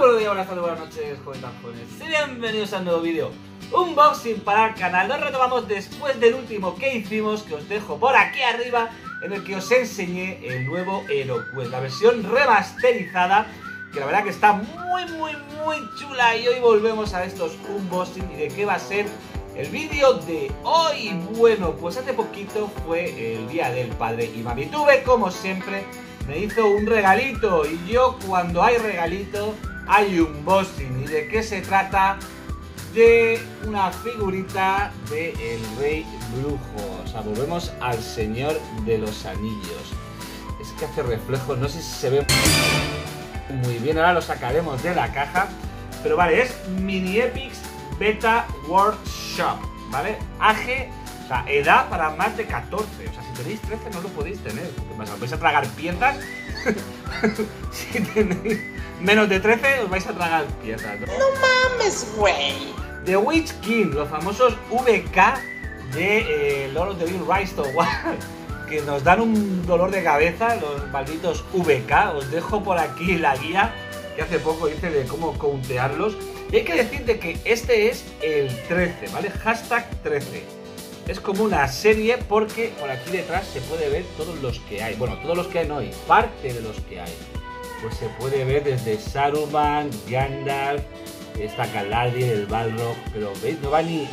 buenos días, buenas tardes, buenas noches, jóvenes y bienvenidos a un nuevo vídeo, unboxing para el canal. Nos retomamos después del último que hicimos, que os dejo por aquí arriba, en el que os enseñé el nuevo HeroQuest, la versión remasterizada, que la verdad que está muy chula. Y hoy volvemos a estos unboxing. ¿Y de qué va a ser el vídeo de hoy? Bueno, pues hace poquito fue el Día del Padre y Mamitube, como siempre, me hizo un regalito. Y yo, cuando hay regalito, hay unboxing. ¿Y de qué se trata? De una figurita de el Rey Brujo. O sea, volvemos al Señor de los Anillos. Es que hace reflejo, no sé si se ve muy bien. Ahora lo sacaremos de la caja. Pero vale, es Mini Epics Beta Workshop, ¿vale? AG, o sea, edad para más de 14. O sea, si tenéis 13 no lo podéis tener. ¿Qué pasa? ¿Os vais a tragar piezas? Si tenéis menos de 13 os vais a tragar piezas, ¿no? No mames, güey. The Witch King, los famosos VK de Lord of the Rings Rise to War, que nos dan un dolor de cabeza, los malditos VK. Os dejo por aquí la guía que hace poco hice de cómo countearlos. Y hay que decirte que este es el 13, ¿vale? Hashtag 13. Es como una serie porque por aquí detrás se puede ver todos los que hay. Bueno, todos los que hay no hay, parte de los que hay. Pues se puede ver desde Saruman, Gandalf, está Galadriel, el Balrog, pero veis, no va ni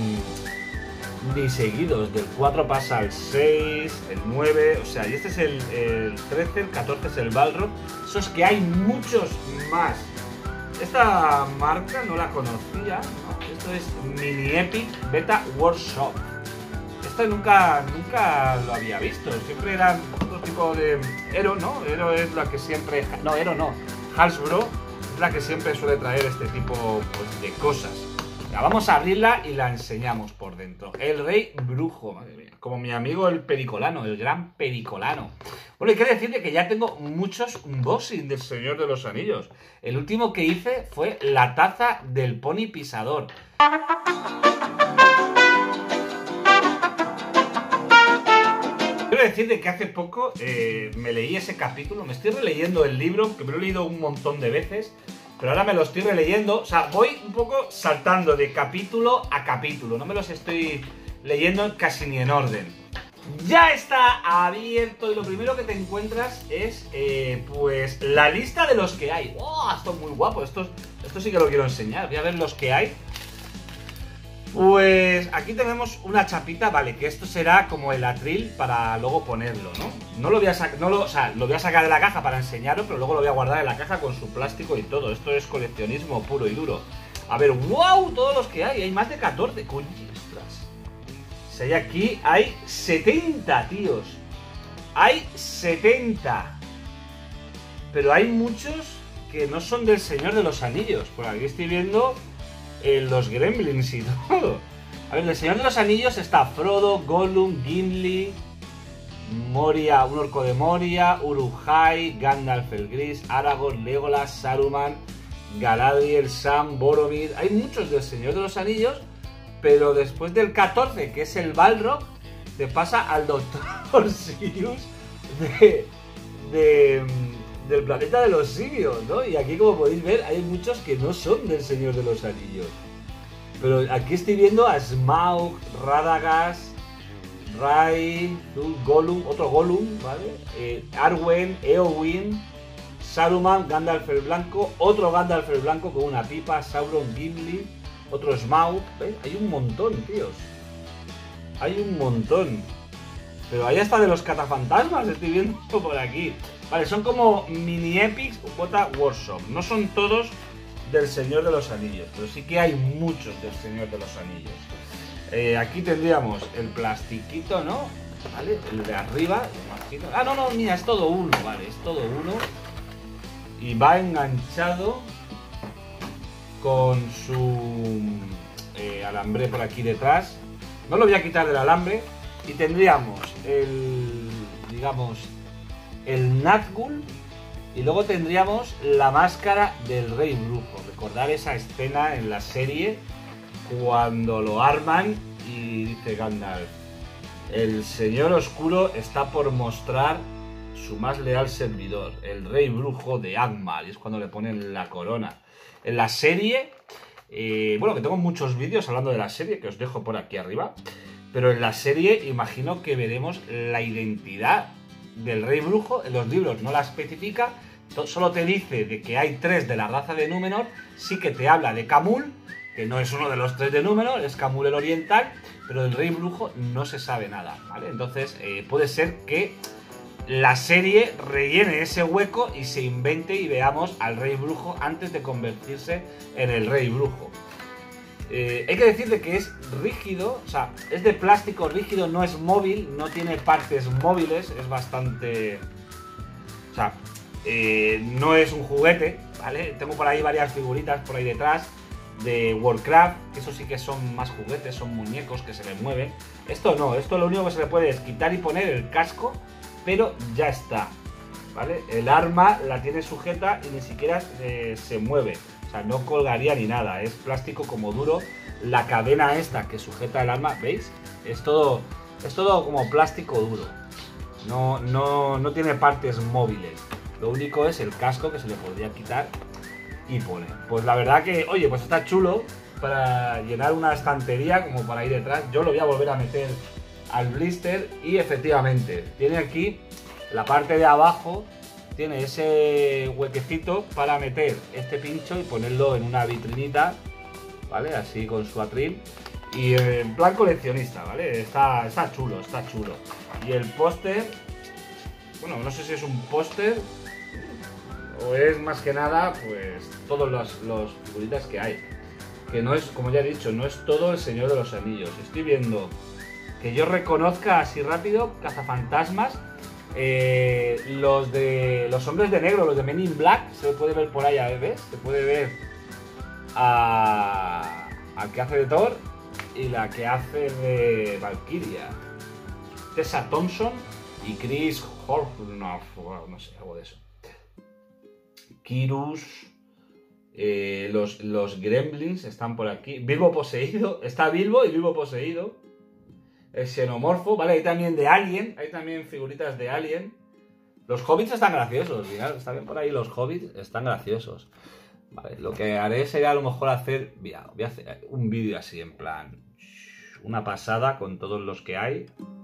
seguidos. Del 4 pasa al 6, el 9, o sea, y este es el 13, el 14 es el Balrog. Eso es que hay muchos más. Esta marca no la conocía, ¿no? Esto es Mini Epic Beta Workshop. Esto nunca lo había visto. Siempre eran otro tipo de... Hero, ¿no? Hero es la que siempre... No, Hero no. Hasbro es la que siempre suele traer este tipo, pues, de cosas. Ya, vamos a abrirla y la enseñamos por dentro. El Rey Brujo, madre mía. Como mi amigo el Pericolano, el gran Pericolano. Bueno, y quiero decirte que ya tengo muchos unboxing del Señor de los Anillos. El último que hice fue la taza del Pony Pisador. Quiero decirte que hace poco me leí ese capítulo. Me estoy releyendo el libro, que me lo he leído un montón de veces, pero ahora me lo estoy releyendo. O sea, voy un poco saltando de capítulo a capítulo. No me los estoy leyendo casi ni en orden. Ya está abierto y lo primero que te encuentras es pues la lista de los que hay. ¡Oh! Esto es muy guapo. Esto sí que lo quiero enseñar. Voy a ver los que hay. Pues aquí tenemos una chapita, vale, que esto será como el atril para luego ponerlo, ¿no? No lo voy a sacar, o sea, lo voy a sacar de la caja para enseñarlo, pero luego lo voy a guardar en la caja con su plástico y todo. Esto es coleccionismo puro y duro. A ver, wow, todos los que hay más de 14, coño, ostras. Si hay aquí, hay 70, tíos. Hay 70. Pero hay muchos que no son del Señor de los Anillos. Por aquí estoy viendo los Gremlins y todo. A ver, del Señor de los Anillos está Frodo, Gollum, Gimli, Moria, un orco de Moria, Uruk-hai, Gandalf el Gris, Aragorn, Legolas, Saruman, Galadriel, Sam, Boromir. Hay muchos del Señor de los Anillos, pero después del 14, que es el Balrog, te pasa al Doctor Sirius del planeta de los simios, ¿no? Y aquí, como podéis ver, hay muchos que no son del Señor de los Anillos. Pero aquí estoy viendo a Smaug, Radagast, Rai, Gollum, otro Gollum, ¿vale? Arwen, Eowyn, Saruman, Gandalf el Blanco, otro Gandalf el Blanco con una pipa, Sauron, Gimli, otro Smaug. ¿Ves? Hay un montón, tíos. Hay un montón. Pero ahí hasta de los catafantasmas estoy viendo por aquí. Vale, son como Mini Epics Beta Workshop. No son todos del Señor de los Anillos, pero sí que hay muchos del Señor de los Anillos. Aquí tendríamos el plastiquito, ¿no? Vale, el de arriba. Ah, no, mira, es todo uno, vale, es todo uno. Y va enganchado con su alambre por aquí detrás. No lo voy a quitar del alambre. Y tendríamos digamos, el Nazgûl, y luego tendríamos la máscara del Rey Brujo. Recordar esa escena en la serie cuando lo arman y dice Gandalf: el Señor Oscuro está por mostrar su más leal servidor, el rey brujo de Angmar, y es cuando le ponen la corona. En la serie, bueno, que tengo muchos vídeos hablando de la serie, que os dejo por aquí arriba, pero en la serie imagino que veremos la identidad del rey brujo. En los libros no la especifica, solo te dice de que hay 3 de la raza de Númenor, sí que te habla de Khamûl, que no es uno de los 3 de Númenor, es Khamûl el oriental, pero del rey brujo no se sabe nada, ¿vale? Entonces puede ser que la serie rellene ese hueco y se invente y veamos al rey brujo antes de convertirse en el rey brujo. Hay que decir de que es rígido, o sea, es de plástico rígido, no es móvil, no tiene partes móviles, es bastante... O sea, no es un juguete, ¿vale? Tengo por ahí varias figuritas por ahí detrás de Warcraft, que eso sí que son más juguetes, son muñecos que se le mueven. Esto no, esto lo único que se le puede es quitar y poner el casco, pero ya está, ¿vale? El arma la tiene sujeta y ni siquiera se mueve, o sea, no colgaría ni nada, es plástico como duro. La cadena esta que sujeta el arma, ¿veis? Es todo como plástico duro, no tiene partes móviles. Lo único es el casco que se le podría quitar y poner. Pues la verdad que, oye, pues está chulo para llenar una estantería como para ahí detrás. Yo lo voy a volver a meter al blister y efectivamente tiene aquí la parte de abajo, tiene ese huequecito para meter este pincho y ponerlo en una vitrinita, ¿vale? Así con su atril y en plan coleccionista, ¿vale? Está chulo, está chulo. Y el póster, bueno, no sé si es un póster o es más que nada pues todos los figuritas que hay, que no es, como ya he dicho, no es todo el Señor de los Anillos. Estoy viendo que yo reconozca así rápido cazafantasmas, los de los hombres de negro, los de Men in Black, se puede ver por ahí, ¿ves? Se puede ver al que hace de Thor y la que hace de Valkyria, Tessa Thompson y Chris Hemsworth, no sé, algo de eso. Kirus, los Gremlins están por aquí. Bilbo poseído, está Bilbo y Bilbo poseído. El xenomorfo, ¿vale? Hay también de Alien, hay también figuritas de Alien. Los hobbits están graciosos, mirad, están por ahí los hobbits, están graciosos. Vale, lo que haré sería a lo mejor hacer, mira, voy a hacer un vídeo así en plan, una pasada con todos los que hay.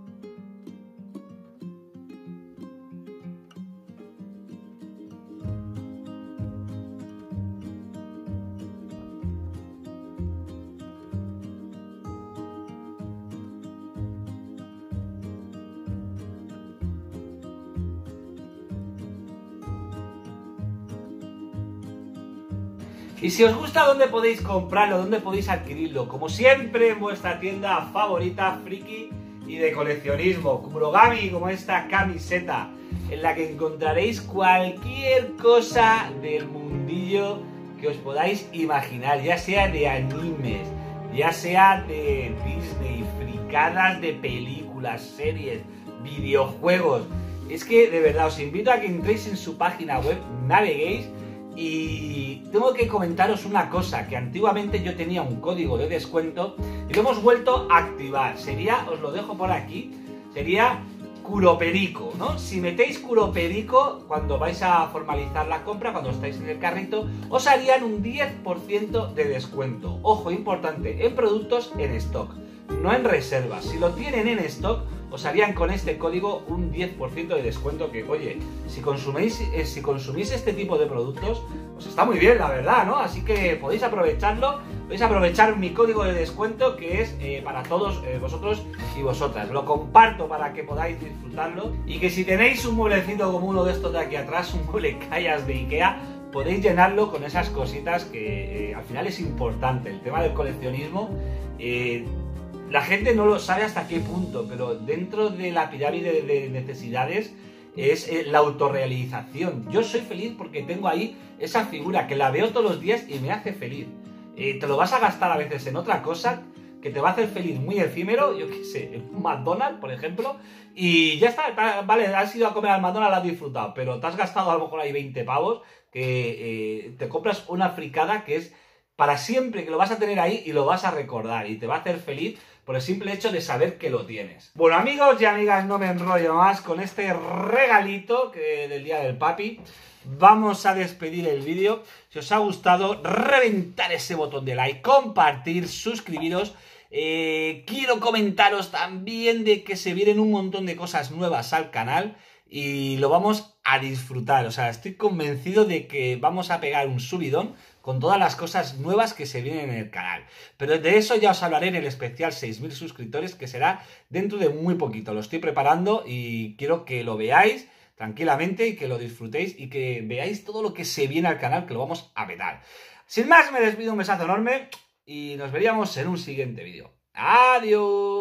Y si os gusta, ¿dónde podéis comprarlo? ¿Dónde podéis adquirirlo? Como siempre, en vuestra tienda favorita, friki y de coleccionismo. Kurogami, como esta camiseta, en la que encontraréis cualquier cosa del mundillo que os podáis imaginar, ya sea de animes, ya sea de Disney, fricadas de películas, series, videojuegos. Es que, de verdad, os invito a que entréis en su página web, naveguéis. Y tengo que comentaros una cosa, que antiguamente yo tenía un código de descuento y lo hemos vuelto a activar. Sería, os lo dejo por aquí, sería Curoperico, ¿no? Si metéis Curoperico cuando vais a formalizar la compra, cuando estáis en el carrito, os harían un 10% de descuento. Ojo, importante, en productos en stock, no en reservas. Si lo tienen en stock, os harían con este código un 10% de descuento que, oye, si consumís este tipo de productos, pues está muy bien, la verdad, ¿no? Así que podéis aprovecharlo, podéis aprovechar mi código de descuento que es para todos vosotros y vosotras. Lo comparto para que podáis disfrutarlo y que si tenéis un mueblecito como uno de estos de aquí atrás, un mueble callas de Ikea, podéis llenarlo con esas cositas que al final es importante. El tema del coleccionismo, la gente no lo sabe hasta qué punto, pero dentro de la pirámide de necesidades es la autorrealización. Yo soy feliz porque tengo ahí esa figura que la veo todos los días y me hace feliz. Te lo vas a gastar a veces en otra cosa que te va a hacer feliz muy efímero, yo qué sé, en un McDonald's, por ejemplo, y ya está, vale, has ido a comer al McDonald's, lo has disfrutado, pero te has gastado a lo mejor ahí 20 pavos, que te compras una fricada que es para siempre, que lo vas a tener ahí y lo vas a recordar y te va a hacer feliz por el simple hecho de saber que lo tienes. Bueno, amigos y amigas, no me enrollo más con este regalito del Día del Papi. Vamos a despedir el vídeo. Si os ha gustado, reventar ese botón de like, compartir, suscribiros. Quiero comentaros también de que se vienen un montón de cosas nuevas al canal y lo vamos a disfrutar. O sea, estoy convencido de que vamos a pegar un subidón con todas las cosas nuevas que se vienen en el canal. Pero de eso ya os hablaré en el especial 6.000 suscriptores, que será dentro de muy poquito. Lo estoy preparando y quiero que lo veáis tranquilamente y que lo disfrutéis y que veáis todo lo que se viene al canal, que lo vamos a petar. Sin más, me despido, un besazo enorme y nos veríamos en un siguiente vídeo. ¡Adiós!